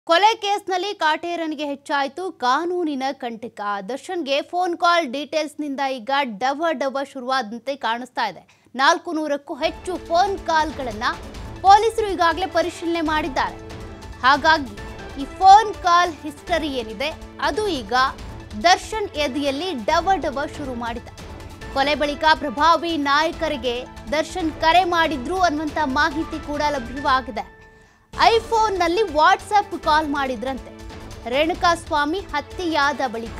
ಕೊಲೆ ಕೇಸ್ನಲ್ಲಿ ಕಾಟೇರನಿಗೆ ಹೆಚ್ಚಾಯಿತು ಕಾನೂನಿನ ಕಂಟಕ. ದರ್ಶನ್ಗೆ ಫೋನ್ ಕಾಲ್ ಡೀಟೇಲ್ಸ್ನಿಂದ ಈಗ ಡವ ಶುರುವಾದಂತೆ ಕಾಣಿಸ್ತಾ ಇದೆ. 400ಕ್ಕೂ ಹೆಚ್ಚು ಫೋನ್ ಕಾಲ್ಗಳನ್ನು ಪೊಲೀಸರು ಈಗಾಗಲೇ ಪರಿಶೀಲನೆ ಮಾಡಿದ್ದಾರೆ. ಹಾಗಾಗಿ ಈ ಫೋನ್ ಕಾಲ್ ಹಿಸ್ಟರಿ ಏನಿದೆ ಅದು ಈಗ ದರ್ಶನ್ ಎದೆಯಲ್ಲಿ ಡವ ಶುರು ಮಾಡಿದೆ. ಕೊಲೆ ಬಳಿಕ ಪ್ರಭಾವಿ ನಾಯಕರಿಗೆ ದರ್ಶನ್ ಕರೆ ಮಾಡಿದ್ರು ಅನ್ನುವಂಥ ಮಾಹಿತಿ ಕೂಡ ಲಭ್ಯವಾಗಿದೆ. ಐಫೋನ್ನಲ್ಲಿ ವಾಟ್ಸಪ್ ಕಾಲ್ ಮಾಡಿದ್ರಂತೆ. ರೇಣುಕಾಸ್ವಾಮಿ ಹತ್ಯೆಯಾದ ಬಳಿಕ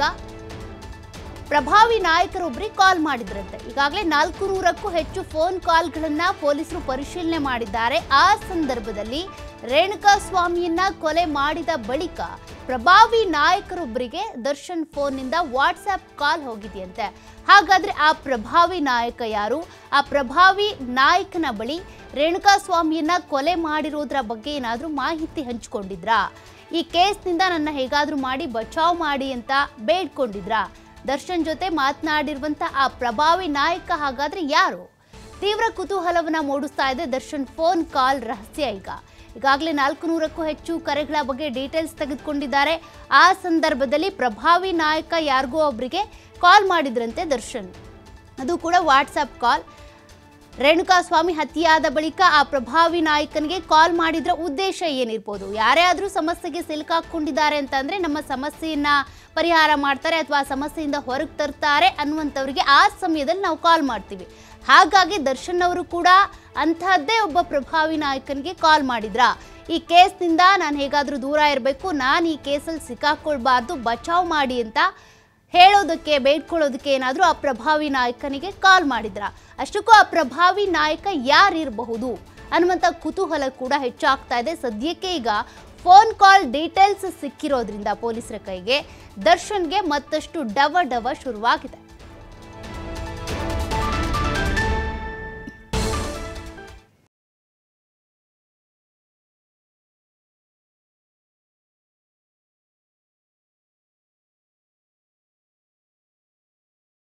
ಪ್ರಭಾವಿ ನಾಯಕರೊಬ್ಬರಿಗೆ ಕಾಲ್ ಮಾಡಿದ್ರಂತೆ. ಈಗಾಗಲೇ 400ಕ್ಕೂ ಹೆಚ್ಚು ಫೋನ್ ಕಾಲ್ಗಳನ್ನು ಪೊಲೀಸರು ಪರಿಶೀಲನೆ ಮಾಡಿದ್ದಾರೆ. ಆ ಸಂದರ್ಭದಲ್ಲಿ ರೇಣುಕಾಸ್ವಾಮಿಯನ್ನ ಕೊಲೆ ಮಾಡಿದ ಬಳಿಕ ಪ್ರಭಾವಿ ನಾಯಕರೊಬ್ಬರಿಗೆ ದರ್ಶನ್ ಫೋನ್ನಿಂದ ವಾಟ್ಸಪ್ ಕಾಲ್ ಹೋಗಿದೆಯಂತೆ. ಹಾಗಾದ್ರೆ ಆ ಪ್ರಭಾವಿ ನಾಯಕ ಯಾರು? ಆ ಪ್ರಭಾವಿ ನಾಯಕನ ಬಳಿ ರೇಣುಕಾಸ್ವಾಮಿಯನ್ನ ಕೊಲೆ ಮಾಡಿರೋದ್ರ ಬಗ್ಗೆ ಏನಾದರೂ ಮಾಹಿತಿ ಹಂಚಿಕೊಂಡಿದ್ರಾ? ಈ ಕೇಸ್ನಿಂದ ನನ್ನ ಹೇಗಾದರೂ ಮಾಡಿ ಬಚಾವ್ ಮಾಡಿ ಅಂತ ಬೇಡ್ಕೊಂಡಿದ್ರಾ? ದರ್ಶನ್ ಜೊತೆ ಮಾತನಾಡಿರುವಂಥ ಆ ಪ್ರಭಾವಿ ನಾಯಕ ಹಾಗಾದ್ರೆ ಯಾರು? ತೀವ್ರ ಕುತೂಹಲವನ್ನ ಮೂಡಿಸ್ತಾ ಇದೆ ದರ್ಶನ್ ಫೋನ್ ಕಾಲ್ ರಹಸ್ಯ. ಈಗಾಗಲೇ 400ಕ್ಕೂ ಹೆಚ್ಚು ಕರೆಗಳ ಬಗ್ಗೆ ಡೀಟೇಲ್ಸ್ ತೆಗೆದುಕೊಂಡಿದ್ದಾರೆ. ಆ ಸಂದರ್ಭದಲ್ಲಿ ಪ್ರಭಾವಿ ನಾಯಕ ಯಾರಿಗೋ ಒಬ್ಬರಿಗೆ ಕಾಲ್ ಮಾಡಿದ್ರಂತೆ ದರ್ಶನ್, ಅದು ಕೂಡ ವಾಟ್ಸಪ್ ಕಾಲ್. ರೇಣುಕಾಸ್ವಾಮಿ ಹತ್ಯೆಯಾದ ಬಳಿಕ ಆ ಪ್ರಭಾವಿ ನಾಯಕನಿಗೆ ಕಾಲ್ ಮಾಡಿದ್ರ ಉದ್ದೇಶ ಏನಿರ್ಬೋದು? ಯಾರೇ ಆದರೂ ಸಮಸ್ಯೆಗೆ ಸಿಲುಕಾಕೊಂಡಿದ್ದಾರೆ ಅಂತಂದರೆ ನಮ್ಮ ಸಮಸ್ಯೆಯನ್ನ ಪರಿಹಾರ ಮಾಡ್ತಾರೆ ಅಥವಾ ಆ ಸಮಸ್ಯೆಯಿಂದ ಹೊರಗೆ ತರ್ತಾರೆ ಅನ್ನುವಂಥವ್ರಿಗೆ ಆ ಸಮಯದಲ್ಲಿ ನಾವು ಕಾಲ್ ಮಾಡ್ತೀವಿ. ಹಾಗಾಗಿ ದರ್ಶನ್ ಅವರು ಕೂಡ ಅಂತಹದ್ದೇ ಒಬ್ಬ ಪ್ರಭಾವಿ ನಾಯಕನಿಗೆ ಕಾಲ್ ಮಾಡಿದ್ರಾ? ಈ ಕೇಸ್ನಿಂದ ನಾನು ಹೇಗಾದರೂ ದೂರ ಇರಬೇಕು, ನಾನು ಈ ಕೇಸಲ್ಲಿ ಸಿಕ್ಕಾಕೊಳ್ಬಾರ್ದು, ಬಚಾವ್ ಮಾಡಿ ಅಂತ ಹೇಳೋದಕ್ಕೆ ಬೇಡ್ಕೊಳ್ಳೋದಕ್ಕೆ ಏನಾದರೂ ಆ ಪ್ರಭಾವಿ ನಾಯಕನಿಗೆ ಕಾಲ್ ಮಾಡಿದ್ರ? ಅಷ್ಟಕ್ಕೂ ಆ ಪ್ರಭಾವಿ ನಾಯಕ ಯಾರಿರಬಹುದು ಅನ್ನುವಂಥ ಕುತೂಹಲ ಕೂಡ ಹೆಚ್ಚಾಗ್ತಾ ಇದೆ. ಸದ್ಯಕ್ಕೆ ಈಗ ಫೋನ್ ಕಾಲ್ ಡೀಟೇಲ್ಸ್ ಸಿಕ್ಕಿರೋದ್ರಿಂದ ಪೊಲೀಸರ ಕೈಗೆ ದರ್ಶನ್ಗೆ ಮತ್ತಷ್ಟು ಡವ ಶುರುವಾಗಿದೆ.